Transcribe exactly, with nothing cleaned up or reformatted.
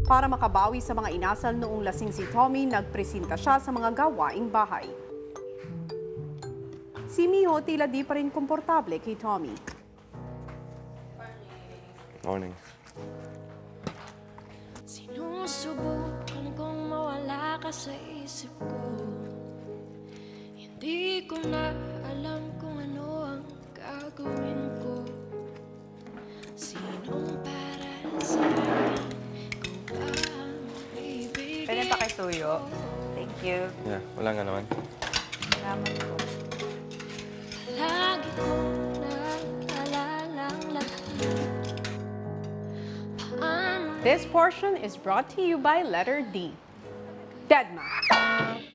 Para makabawi sa mga inasal noong lasing si Tommy, nagpresenta siya sa mga gawaing bahay. Si Miho tila di pa rin komportable kay Tommy. Morning. Sinusubukan kong mawala ka sa isip ko. Hindi ko na alam kung ano ang gagawin ko. Sinong para sa akin kung ba ang ibigay Pwede pa kay Tuyo. Thank you. Yeah, wala nga naman. Salamat po. Lagi kong naalalang lahat. Paano This portion is brought to you by letter D. Dedma.